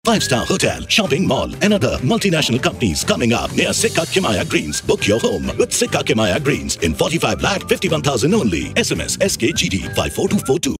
5-star hotel, shopping mall, and other multinational companies coming up near Sikka Kimaya Greens. Book your home with Sikka Kimaya Greens in 45 lakh 51,000 only. SMS SKGD 54242.